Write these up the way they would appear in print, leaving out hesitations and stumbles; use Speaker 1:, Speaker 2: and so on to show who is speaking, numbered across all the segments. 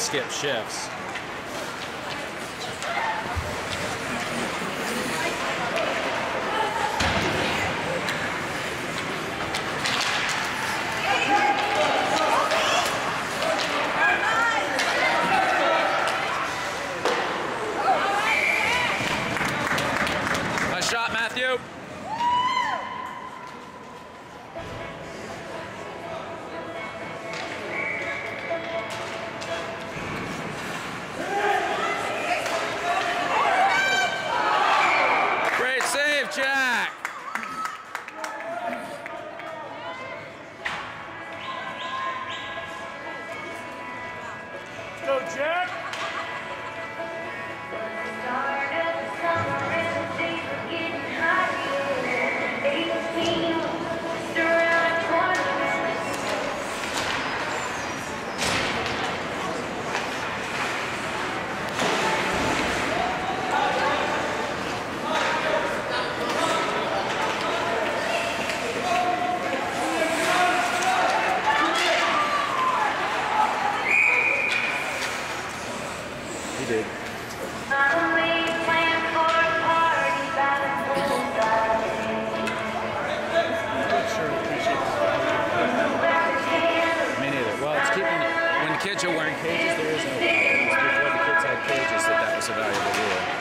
Speaker 1: skip shifts. Nice shot, Matthew. Jack.
Speaker 2: Go, Jack.
Speaker 1: He did. Me neither. Well, it's keeping, when the kids are wearing cages, there is no value. It was before the kids had cages that was a valuable rule.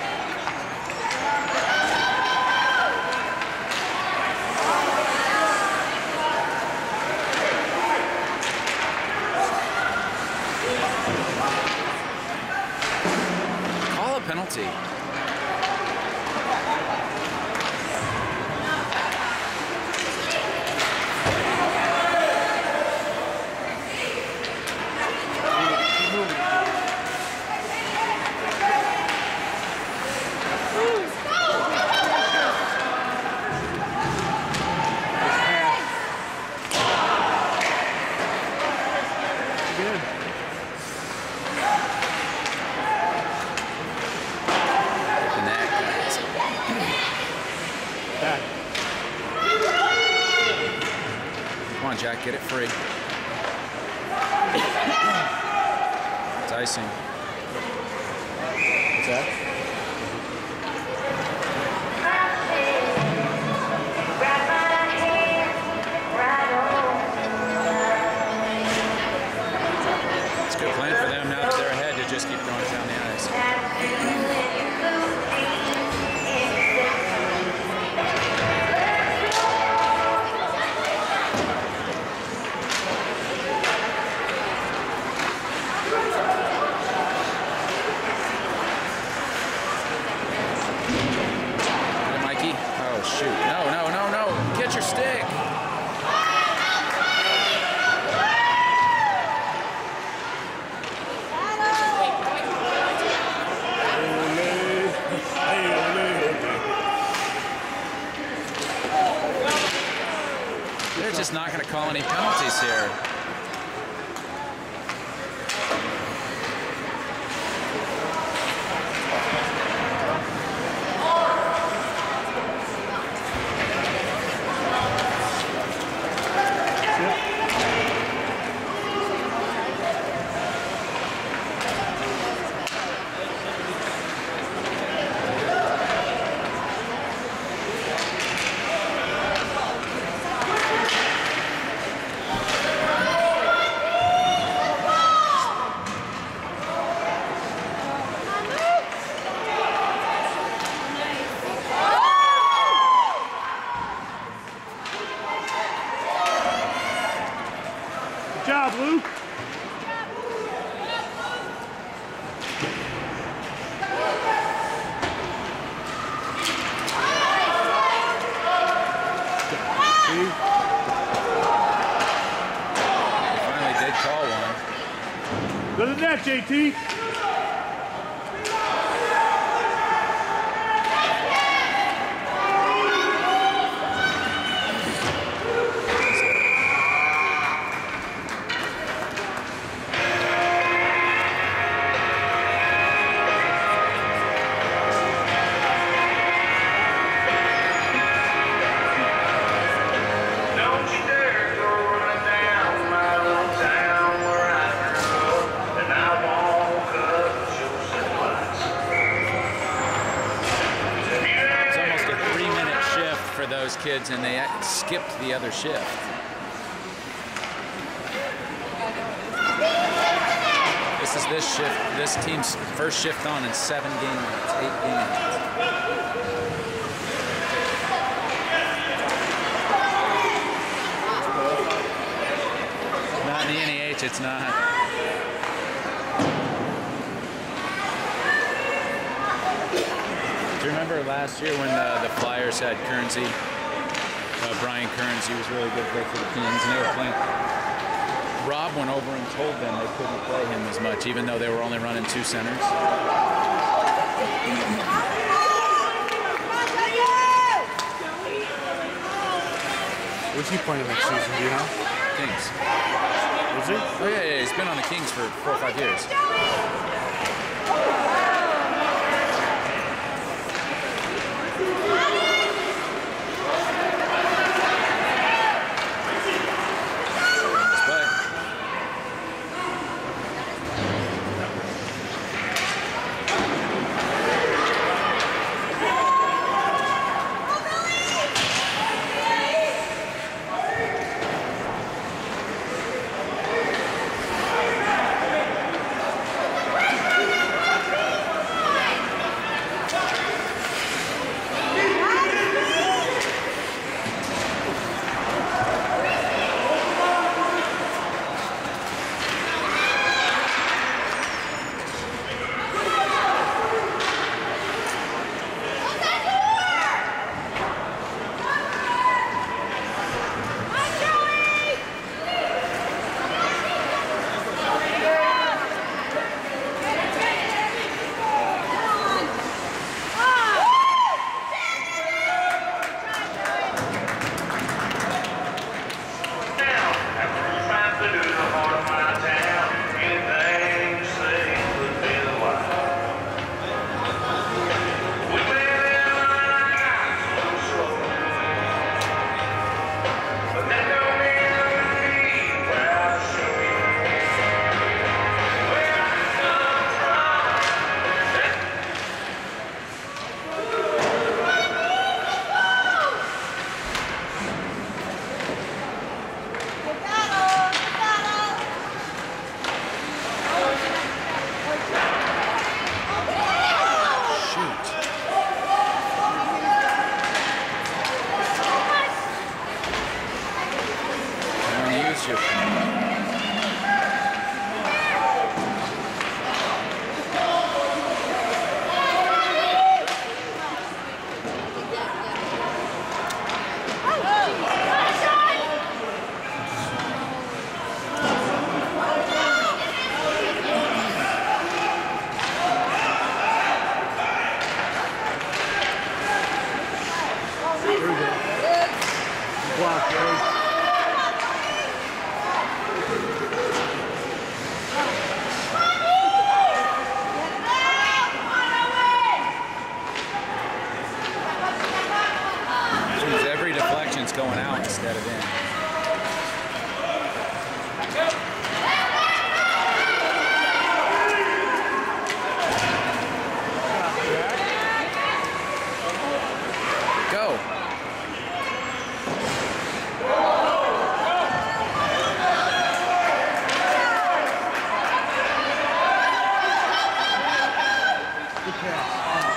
Speaker 1: Call a penalty. Come on, Jack, get it free. It's icing. What's that? It's a good plan for them now that they're ahead to just keep throwing it down the ice. Oh, shoot. No, no, no, no. Get your stick. They're just not going to call any penalties here.
Speaker 2: Good job, Luke.
Speaker 1: Finally did call one.
Speaker 2: Go to the net, JT.
Speaker 3: Don't you dare go running down my old town where I grew up, and I won't
Speaker 1: kids, and they skipped the other shift. This is this team's first shift on in 7 games, 8 games. Not in the NEH, it's not. Do you remember last year when the Flyers had Currency, Brian Kearns? He was really good for the Kings, and they were playing. Rob went over and told them they couldn't play him as much, even though they were only running 2 centers.
Speaker 2: What's he playing next season, do you know?
Speaker 1: Kings.
Speaker 2: Is he?
Speaker 1: Oh yeah, he's been on the Kings for 4 or 5 years. Going out instead of in. Go.
Speaker 2: Good pass.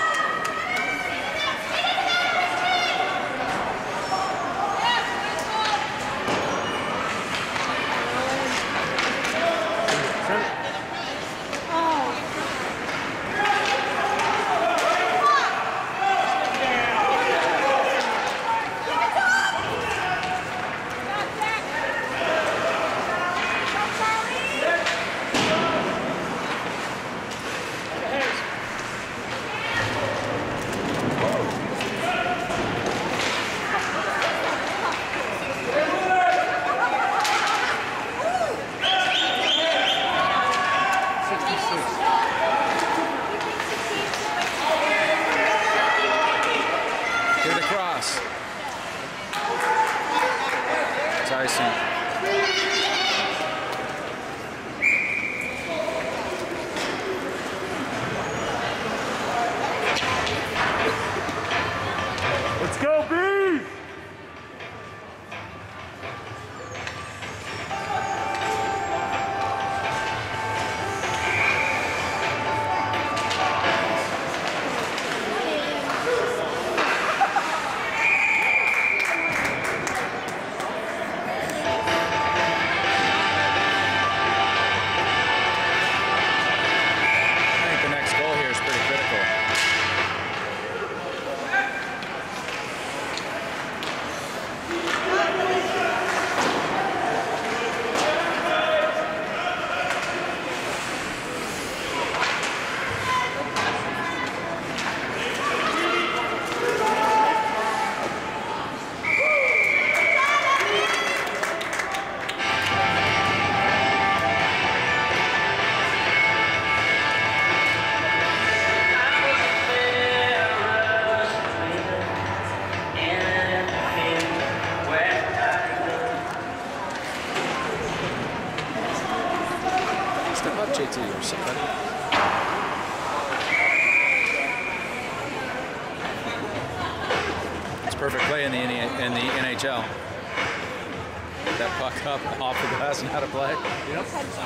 Speaker 2: Tyson. Let's go, B!
Speaker 1: to you, somebody. It's perfect play in the NHL. Get that puck up off the glass and how to play.
Speaker 2: Yep.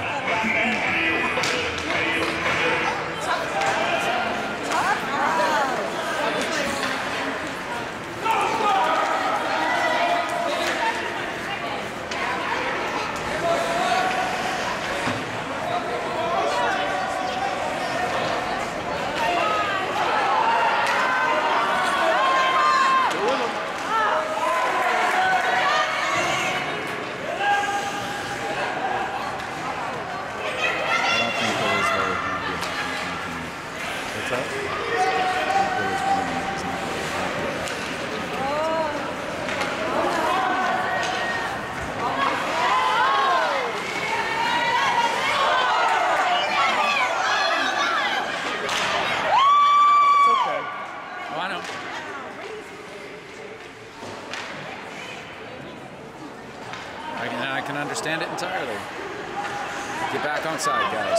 Speaker 1: I can understand it entirely. Get back on side, guys.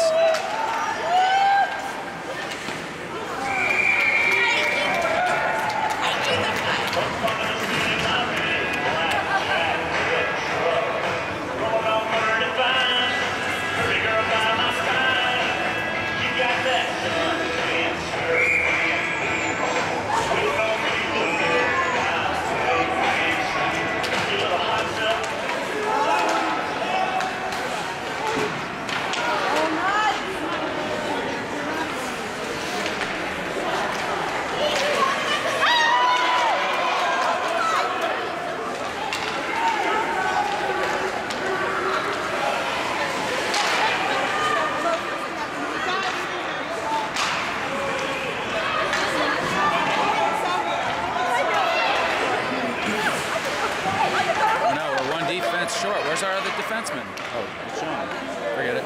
Speaker 1: Short. Where's our other defenseman? Oh, it's Sean. Forget it.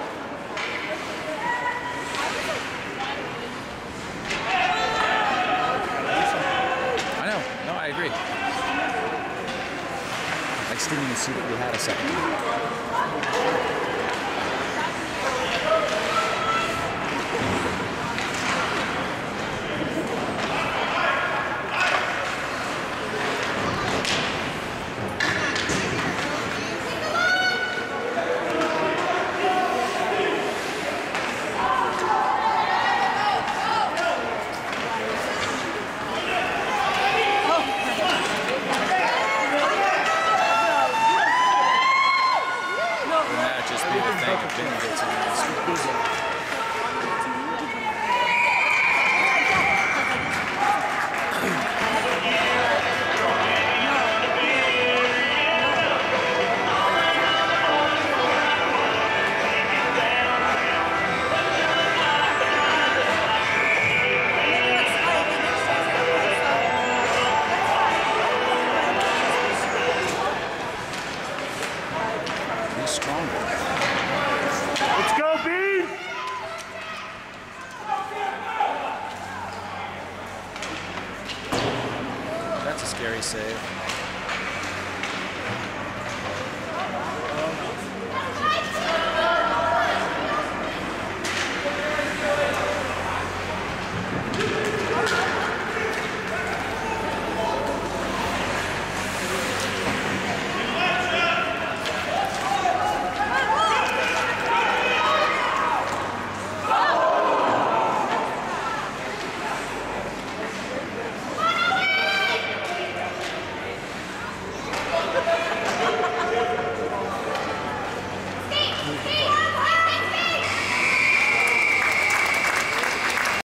Speaker 1: I know. No, I agree. I just didn't even see that we had a second.